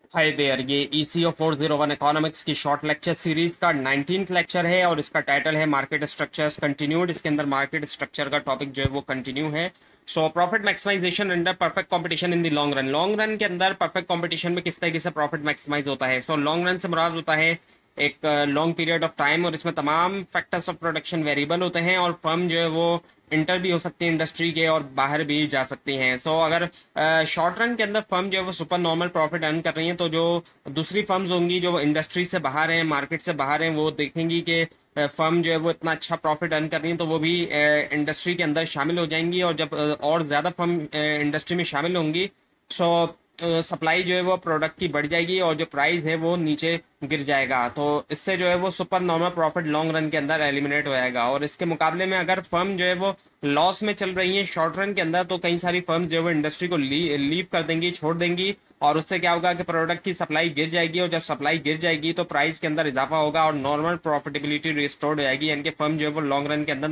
हाय there, ये ECO 401 economics की short lecture series का 19th लेक्चर है और इसका टाइटल है मार्केट स्ट्रक्चर्स कंटिन्यूड। इसके अंदर मार्केट स्ट्रक्चर का टॉपिक जो है वो कंटिन्यू है। So profit maximization under perfect competition in the long run. Long run के अंदर परफेक्ट कंपटीशन में किस तरीके से प्रॉफिट मैक्सिमाइज होता है। सो लॉन्ग रन से मुराद होता है एक लॉन्ग पीरियड ऑफ टाइम, और इसमें तमाम फैक्टर्स ऑफ प्रोडक्शन वेरिएबल होते हैं और फर्म जो है वो इंटर भी हो सकती है इंडस्ट्री के और बाहर भी जा सकती हैं। सो अगर शॉर्ट रन के अंदर फर्म जो है वो सुपर नॉर्मल प्रॉफिट अर्न कर रही हैं, तो जो दूसरी फर्म्स होंगी जो इंडस्ट्री से बाहर हैं, मार्केट से बाहर हैं, वो देखेंगी कि फर्म जो है वो इतना अच्छा प्रॉफिट अर्न कर रही है, तो वो भी इंडस्ट्री के अंदर शामिल हो जाएंगी। और जब और ज़्यादा फर्म इंडस्ट्री में शामिल होंगी, सो सप्लाई जो है वो प्रोडक्ट की बढ़ जाएगी और जो प्राइस है वो नीचे गिर जाएगा। तो इससे जो है वो super normal profit long run के अंदर एलिमिनेट हो जाएगा। और इसके मुकाबले में अगर फर्म जो है वो लॉस में चल रही है शॉर्ट रन के अंदर, तो कई सारी फर्म जो है वो इंडस्ट्री को लीव कर देंगी, छोड़ देंगी। और उससे क्या होगा कि प्रोडक्ट की सप्लाई गिर जाएगी, और जब सप्लाई गिर जाएगी तो प्राइस के अंदर इजाफा होगा और नॉर्मल प्रॉफिटेबिलिटी रिस्टोर्ड हो जाएगी, यानी कि फर्म जो है वो लॉन्ग रन के अंदर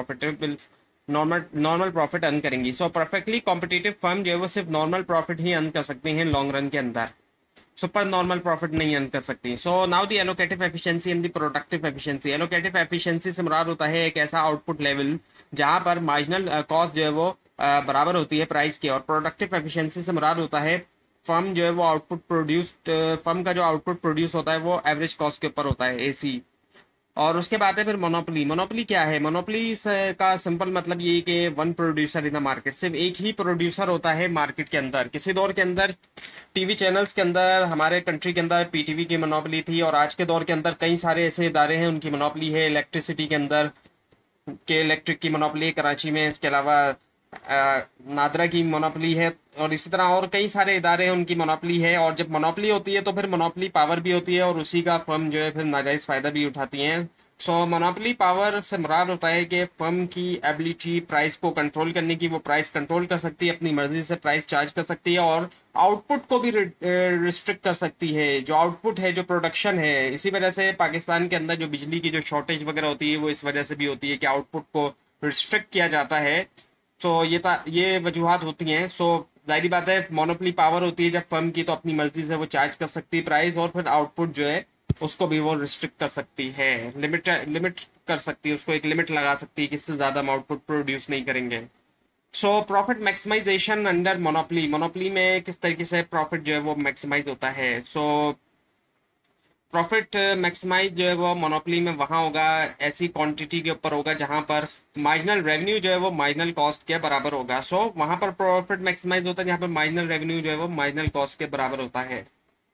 नॉर्मल प्रॉफिट अर्न करेंगी। सो परफेक्टली कॉम्पिटिटिव फर्म जो है वो सिर्फ नॉर्मल प्रॉफिट ही अर्न कर सकती हैं लॉन्ग रन के अंदर, सुपर नॉर्मल प्रॉफिट नहीं अर्न कर सकती। So now the allocative efficiency and the productive efficiency. Allocative efficiency से मुराद होता है एक ऐसा आउटपुट लेवल जहां पर मार्जिनल कॉस्ट जो है वो बराबर होती है प्राइस के। और प्रोडक्टिव एफिशिएंसी से मुराद होता है फर्म जो है वो फर्म का जो आउटपुट प्रोड्यूस होता है वो एवरेज कॉस्ट के ऊपर होता है, AC। और उसके बाद है फिर मोनोपोली। मोनोपोली क्या है? मोनोपोली का सिंपल मतलब ये कि one producer in the market, सिर्फ एक ही प्रोड्यूसर होता है मार्केट के अंदर। किसी दौर के अंदर टीवी चैनल्स के अंदर हमारे कंट्री के अंदर PTV की मोनोपोली थी, और आज के दौर के अंदर कई सारे ऐसे इदारे हैं उनकी मोनोपोली है। इलेक्ट्रिसिटी के अंदर के इलेक्ट्रिक की मोनोपोली कराची में, इसके अलावा नादरा की मोनोपोली है, और इसी तरह और कई सारे इदारे हैं उनकी मोनोपोली है। और जब मोनोपोली होती है तो फिर मोनोपोली पावर भी होती है, और उसी का फर्म जो है फिर नाजायज फायदा भी उठाती हैं। सो मोनोपोली पावर से मुराद होता है कि फर्म की एबिलिटी प्राइस को कंट्रोल करने की, वो प्राइस कंट्रोल कर सकती है, अपनी मर्जी से प्राइस चार्ज कर सकती है, और आउटपुट को भी रिस्ट्रिक्ट कर सकती है। जो आउटपुट है, जो प्रोडक्शन है, इसी वजह से पाकिस्तान के अंदर जो बिजली की जो शॉर्टेज वगैरह होती है वो इस वजह से भी होती है कि आउटपुट को रिस्ट्रिक्ट किया जाता है। सो ये वजूहत होती हैं। सो जाहिर बात है मोनोपोली पावर होती है जब फर्म की, तो अपनी मर्जी से वो चार्ज कर सकती है प्राइस, और फिर आउटपुट जो है उसको भी वो रिस्ट्रिक्ट कर सकती है, लिमिट कर सकती है, उसको एक लिमिट लगा सकती है कि इससे ज्यादा हम आउटपुट प्रोड्यूस नहीं करेंगे। So profit maximization under monopoly. Monopoly में किस तरीके से प्रॉफिट जो है वो मैक्सिमाइज होता है? सो प्रॉफिट मैक्सिमाइज जो है वो मोनोपोली में वहां होगा, ऐसी क्वांटिटी के ऊपर होगा जहां पर मार्जिनल रेवेन्यू जो है वो मार्जिनल कॉस्ट के बराबर होगा। सो वहां पर प्रॉफिट मैक्सिमाइज होता है जहां पर मार्जिनल रेवेन्यू जो है वो मार्जिनल कॉस्ट के बराबर होता है।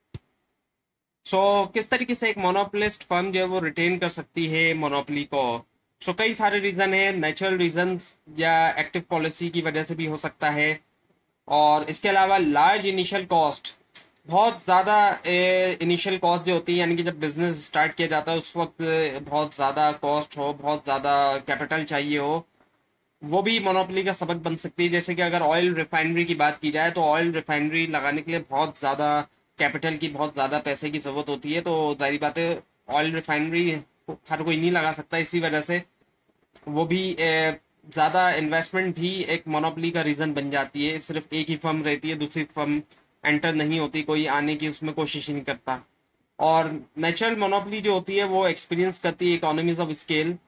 किस तरीके से एक मोनोपोलिस्ट फर्म जो है वो रिटेन कर सकती है मोनोपोली को? कई सारे रीजन है, नेचुरल रीजंस या एक्टिव पॉलिसी की वजह से भी हो सकता है। और इसके अलावा लार्ज इनिशियल कॉस्ट, बहुत ज़्यादा इनिशियल कॉस्ट जो होती है, यानी कि जब बिजनेस स्टार्ट किया जाता है उस वक्त बहुत ज़्यादा कॉस्ट हो, बहुत ज़्यादा कैपिटल चाहिए हो, वो भी मोनोपोली का सबक बन सकती है। जैसे कि अगर ऑयल रिफाइनरी की बात की जाए, तो ऑयल रिफाइनरी लगाने के लिए बहुत ज़्यादा कैपिटल की, बहुत ज़्यादा पैसे की ज़रूरत होती है। तो जाहिर बात है ऑयल रिफाइनरी हर कोई नहीं लगा सकता, इसी वजह से वो भी ज़्यादा इन्वेस्टमेंट भी एक मोनोपोली का रीज़न बन जाती है। सिर्फ एक ही फर्म रहती है, दूसरी फर्म एंटर नहीं होती, कोई आने की उसमें कोशिश ही नहीं करता। और नेचुरल मोनोपोली जो होती है वो एक्सपीरियंस करती है इकोनॉमीज ऑफ स्केल,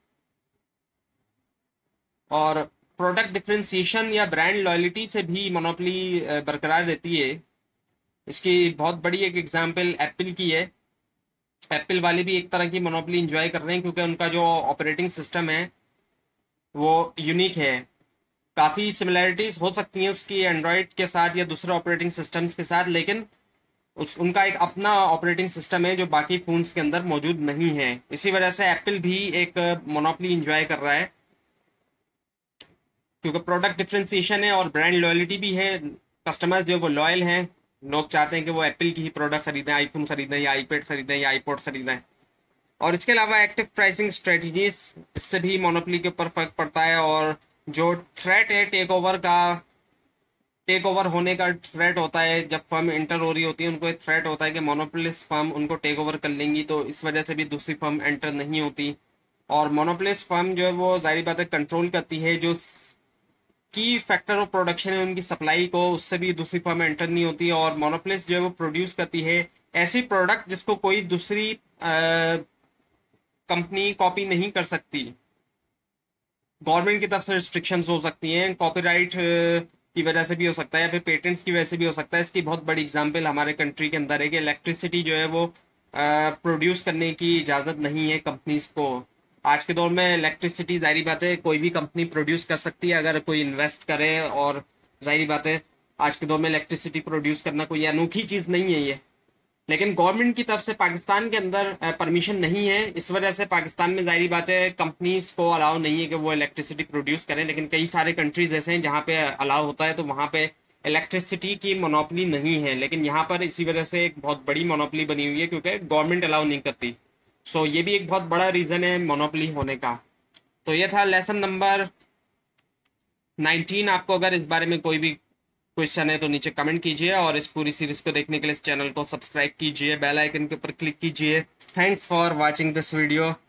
और प्रोडक्ट डिफरेंशिएशन या ब्रांड लॉयल्टी से भी मोनोपोली बरकरार रहती है। इसकी बहुत बड़ी एक एग्जांपल एप्पल की है। एप्पल वाले भी एक तरह की मोनोपोली इंजॉय कर रहे हैं, क्योंकि उनका जो ऑपरेटिंग सिस्टम है वो यूनिक है। काफ़ी सिमिलैरिटीज हो सकती हैं उसकी एंड्रॉयड के साथ या दूसरे ऑपरेटिंग सिस्टम्स के साथ, लेकिन उनका एक अपना ऑपरेटिंग सिस्टम है जो बाकी फोन्स के अंदर मौजूद नहीं है। इसी वजह से एप्पल भी एक मोनोपोली इंजॉय कर रहा है, क्योंकि प्रोडक्ट डिफरेंशिएशन है और ब्रांड लॉयल्टी भी है। कस्टमर्स जो वो लॉयल हैं, लोग चाहते हैं कि वो एप्पल की ही प्रोडक्ट खरीदें, आईफोन खरीदें या आईपैड खरीदें या आईपॉड खरीदें। और इसके अलावा एक्टिव प्राइसिंग स्ट्रेटजीज, इससे भी मोनोपोली के ऊपर फर्क पड़ता है। और जो थ्रेट है टेक ओवर होने का थ्रेट होता है, जब फर्म एंटर हो रही होती है उनको एक थ्रेट होता है कि मोनोपोलिस्ट फर्म उनको टेक ओवर कर लेंगी, तो इस वजह से भी दूसरी फर्म एंटर नहीं होती। और मोनोपोलिस्ट फर्म जो है वो जाहिर बात है कंट्रोल करती है जो की फैक्टर ऑफ प्रोडक्शन है उनकी सप्लाई को, उससे भी दूसरी फर्म एंटर नहीं होती है। और मोनोपोलिस्ट जो है वो प्रोड्यूस करती है ऐसी प्रोडक्ट जिसको कोई दूसरी कंपनी कॉपी नहीं कर सकती। गवर्नमेंट की तरफ से रिस्ट्रिक्शंस हो सकती हैं, कॉपीराइट की वजह से भी हो सकता है, या फिर पेटेंट्स की वजह से भी हो सकता है। इसकी बहुत बड़ी एग्जांपल हमारे कंट्री के अंदर है कि इलेक्ट्रिसिटी जो है वो प्रोड्यूस करने की इजाज़त नहीं है कंपनीज को। आज के दौर में इलेक्ट्रिसिटी जाहिर बात है कोई भी कंपनी प्रोड्यूस कर सकती है अगर कोई इन्वेस्ट करे, और जाहिर बात है आज के दौर में इलेक्ट्रिसिटी प्रोड्यूस करना कोई अनोखी चीज़ नहीं है ये। लेकिन गवर्नमेंट की तरफ से पाकिस्तान के अंदर परमिशन नहीं है, इस वजह से पाकिस्तान में जाहिर बात है कंपनीज को अलाउ नहीं है कि वो इलेक्ट्रिसिटी प्रोड्यूस करें। लेकिन कई सारे कंट्रीज ऐसे हैं जहाँ पे अलाउ होता है, तो वहाँ पे इलेक्ट्रिसिटी की मोनोपोली नहीं है। लेकिन यहाँ पर इसी वजह से एक बहुत बड़ी मोनोपोली बनी हुई है क्योंकि गवर्नमेंट अलाउ नहीं करती। सो ये भी एक बहुत बड़ा रीजन है मोनोपोली होने का। तो ये था लेसन नंबर 19। आपको अगर इस बारे में कोई भी क्वेश्चन है तो नीचे कमेंट कीजिए, और इस पूरी सीरीज को देखने के लिए इस चैनल को सब्सक्राइब कीजिए, बेल आइकन के ऊपर क्लिक कीजिए। Thanks for watching this video.